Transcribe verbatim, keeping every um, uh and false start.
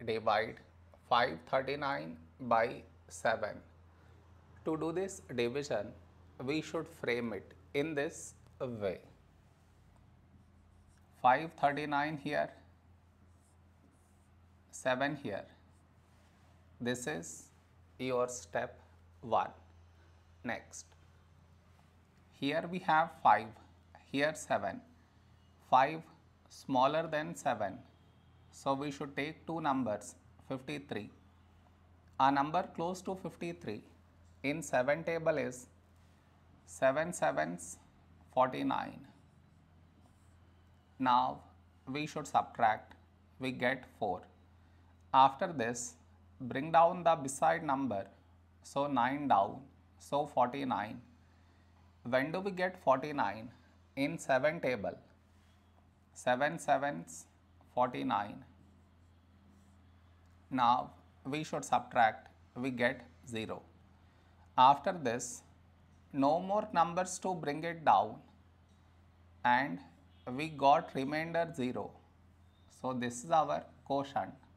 divide five hundred thirty-nine by seven. To do this division, we should frame it in this way. five hundred thirty-nine here, seven here. This is your step one. Next, here we have five, here seven. five smaller than seven. So we should take two numbers, fifty-three. A number close to fifty-three in seven table is seven sevens forty-nine. Now we should subtract, we get four. After this, bring down the beside number, so nine down, so forty-nine. When do we get forty-nine? In seven table, seven sevens forty-nine. Now we should subtract, we get zero. After this, no more numbers to bring it down, and we got remainder zero. So this is our quotient.